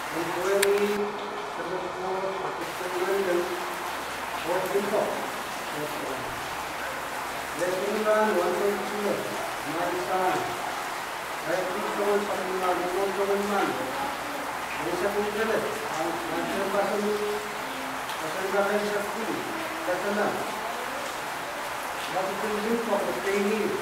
Temporary support experimental or info. Lesingan 1.2 Marisan. Saya pikir sama teman-teman. Bisa mungkin macam pasal kalian sakti. Kata What is the use of the training?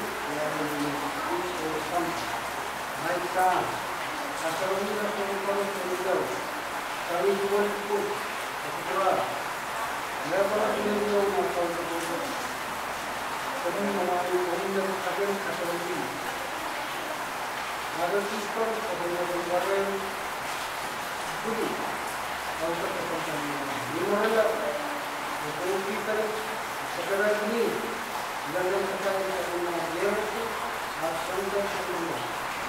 Some Marisan. Asal ini dah kalau kami jual itu, sekarang, lepas ini jual macam itu, kami mengambil orang yang asal ini. Ada sistem orang yang budi, kalau kita ini mana, kalau kita sekarang ini, dalam sekarang kita lihat, asal kita semua.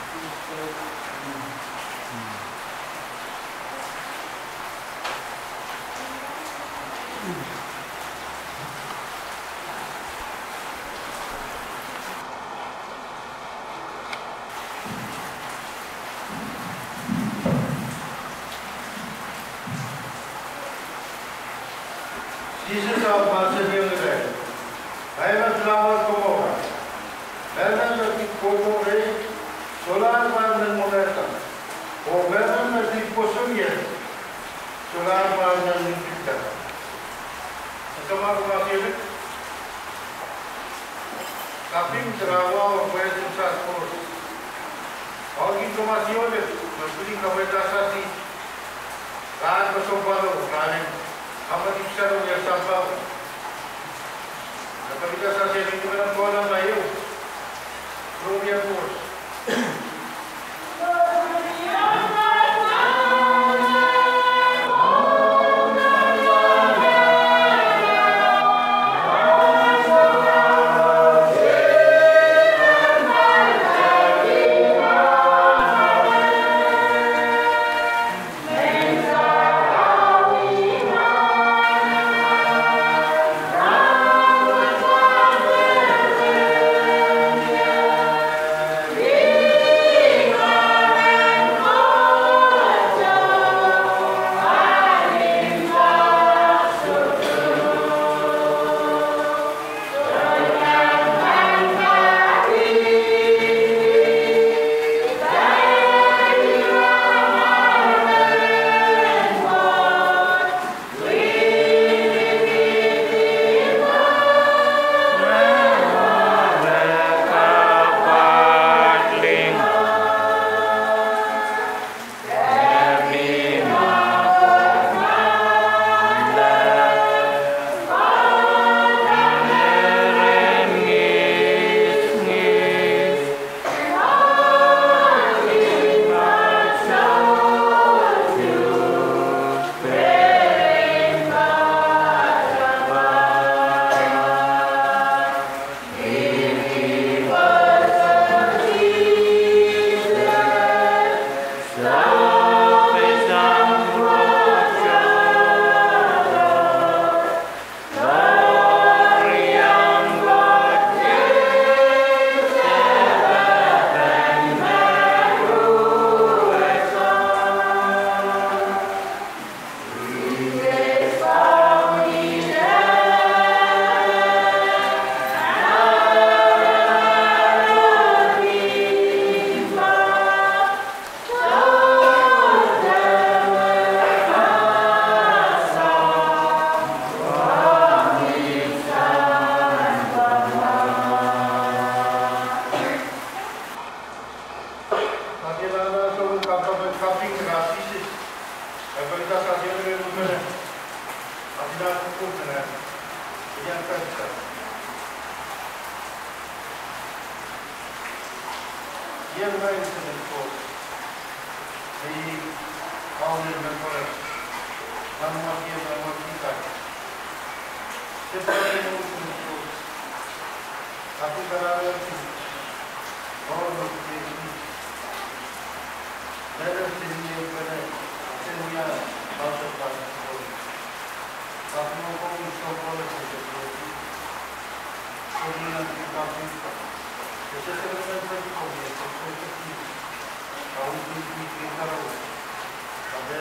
Jesus of Macedonia, I was now Komora. Vernon the Koto Ray, Solar Pan and Moneta, or Vernon the Posumian, Solar Pan and Nikita. Sama Macedonia, Kapim Trawa or Western Transport. All informaciones, Masuri Kametasi, Rad Pasopalo, Ranim. Apa dikisahkan yang sampah? Dapat dikasih ini kepada Tuhan Bayu, Romian Bos.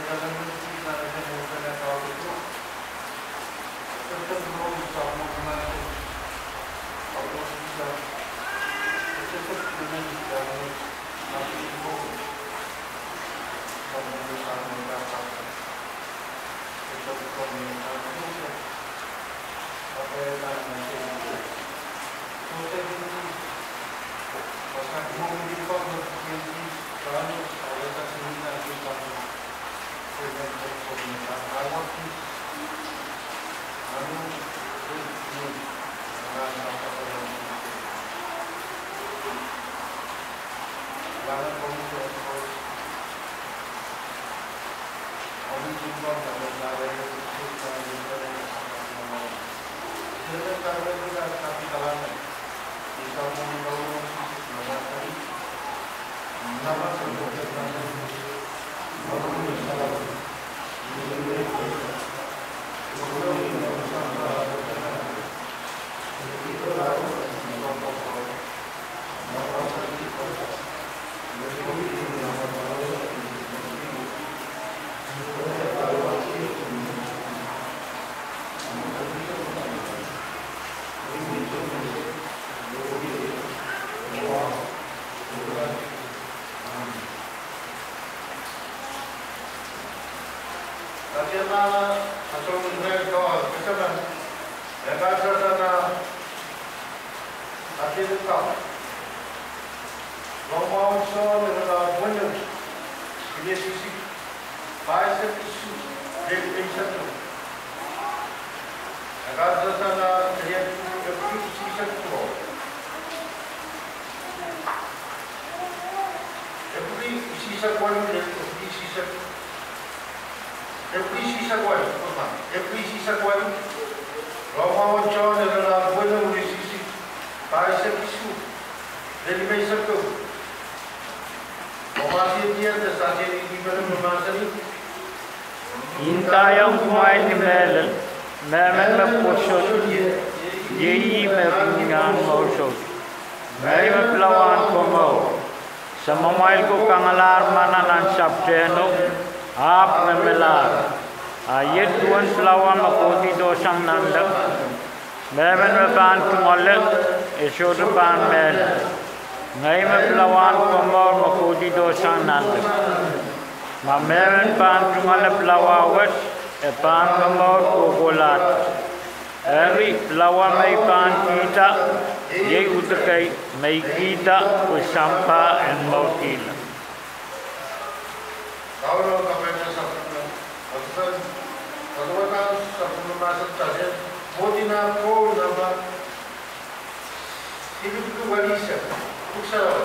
dalam kita ada mungkin tahu itu tetap belum sama dengan Allah kita tetap dengan dalam masih itu kemudian mereka tetap komunikasi itu apa yang nanti kita ini pasal komunikasi menjadi kalau oleh kesenian kita dengan komunikasi awak lalu ini dengan apa yang dalam komunikasi kami jumpa dalam dalam itu kami berada di sana kita kami dalam kita mengenal mengenai nama sebenarnya Intayang kumain ni melel, memen me posot, yeyi me punyan mosot, meri me pelawan komo, semamail ko kangalar mananan sabdeno, ap me melar, ayat tuan pelawan makoti dosang nandang, memen me pan kumalek, esot pan mel, ngai me pelawan komo makoti dosang nandang. Mameran pan cumala pelawawat, pan kemau kokolat. Eri pelawa mai pan kita, ye utekai mai kita usampa and mautila. Kalau kapenya sabtu, kalau kan sabtu masuk saja, modina ko nama hidup itu walisa, uksawa.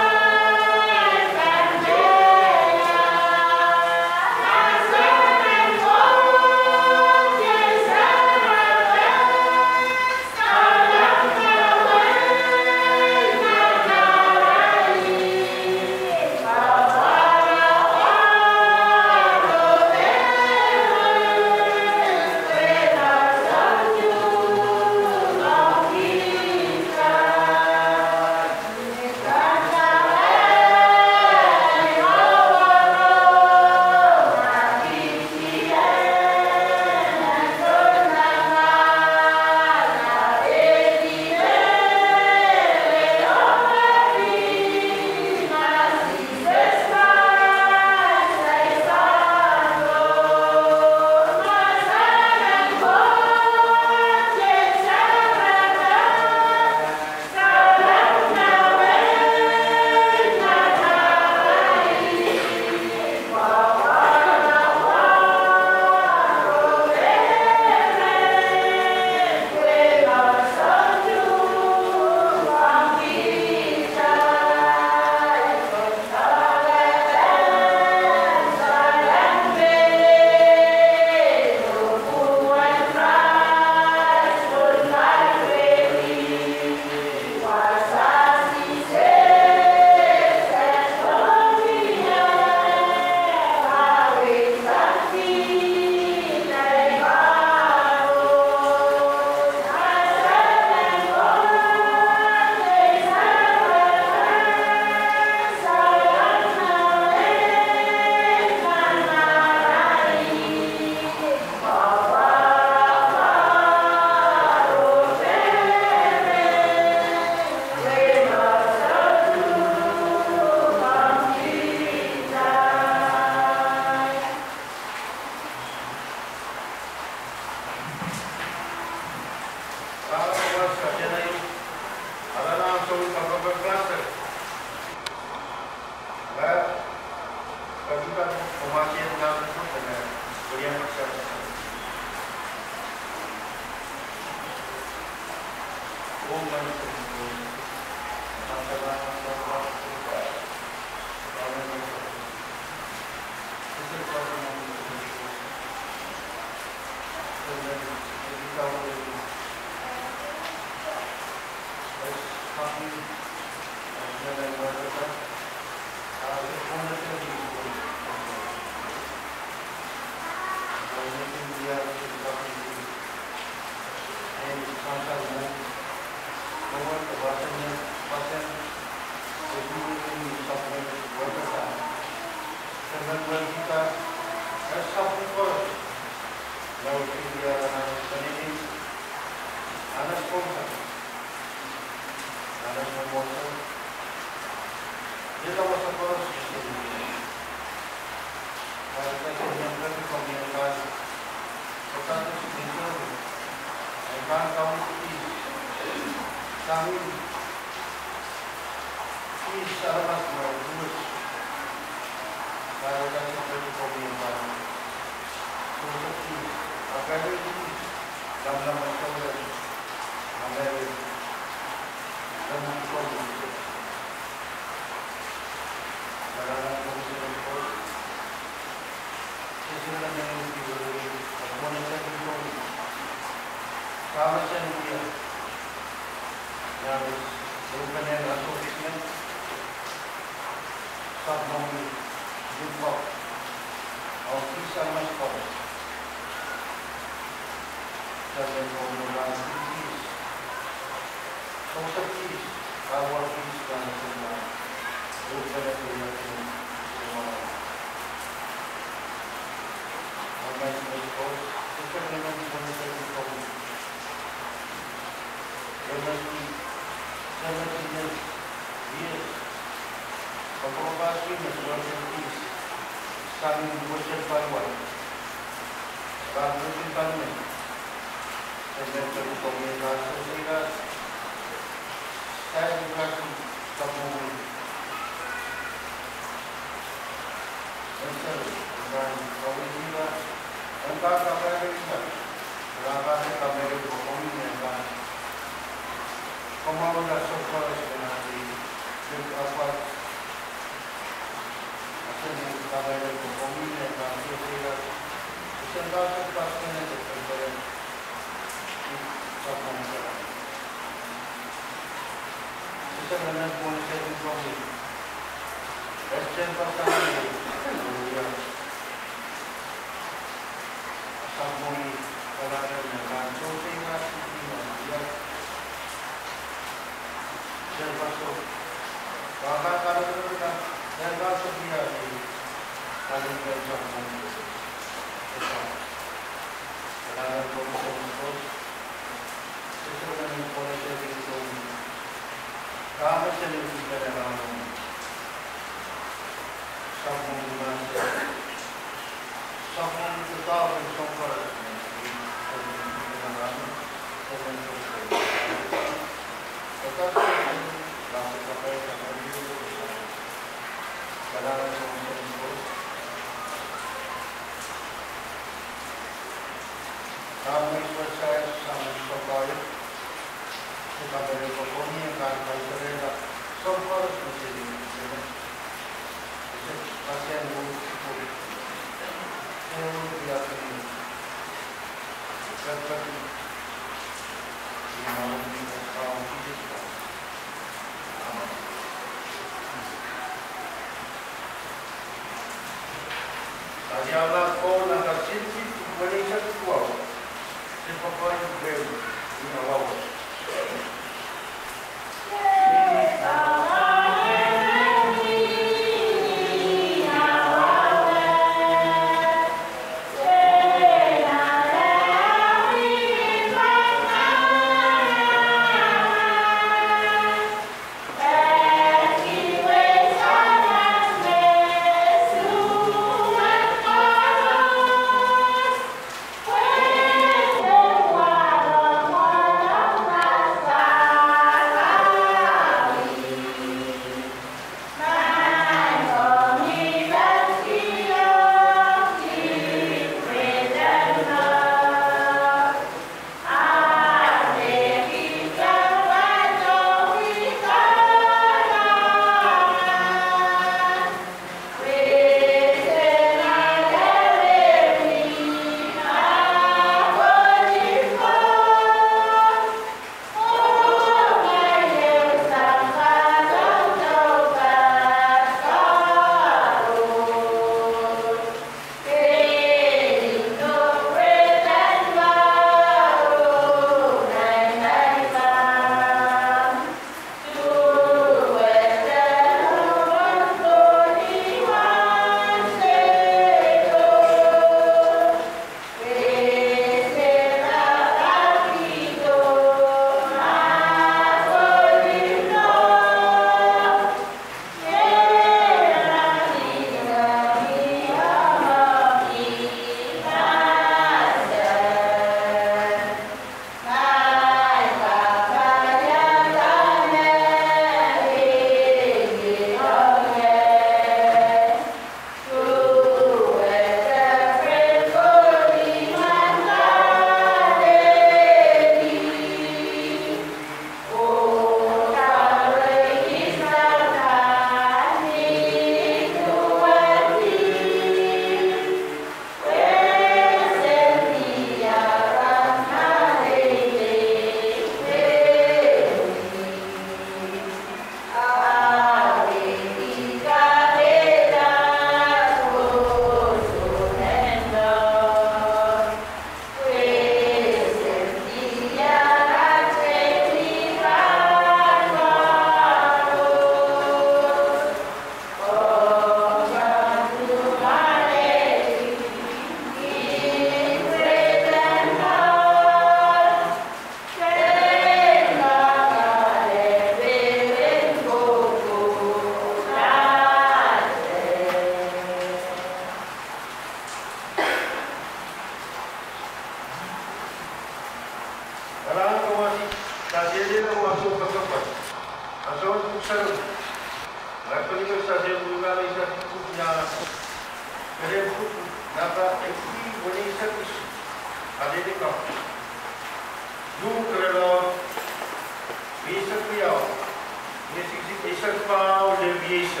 ada di kau. Du kerana bisa kriau, bisa kau dan biasa.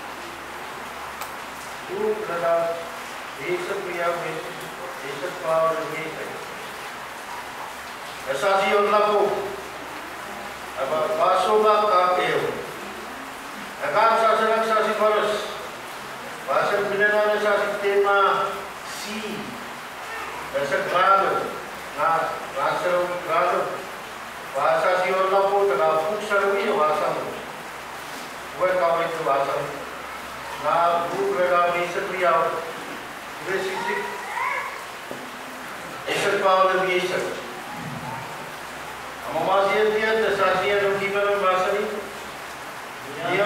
Du kerana bisa kriau, bisa kau dan biasa. Asasi orang laku, apa pasoba kakeu. Agak asasi balas. Bahasa Mindanao asasi tema C. Bahasa grado, bahasa grado. Bahasa si orang lapo tengah pusar ni bahasa tu. Buat kau itu bahasa. Na buku mereka bisa kriau, bersisik. Esok kau lebih esok. Amal masih dia tersaji ada gimana bahasa ni? Dia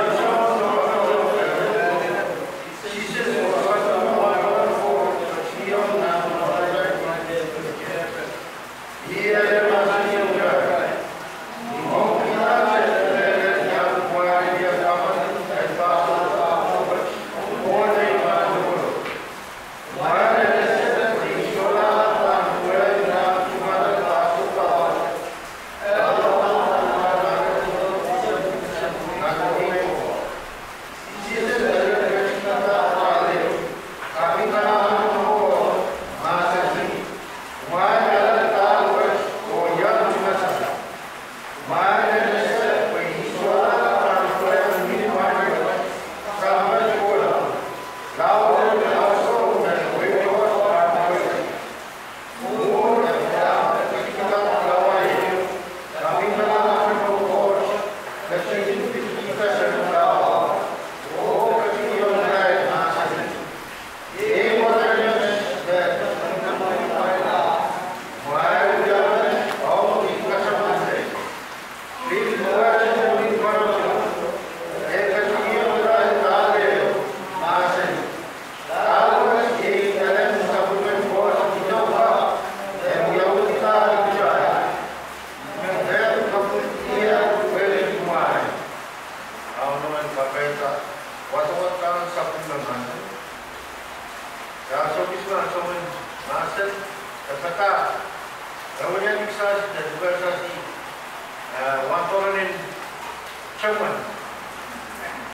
Chairman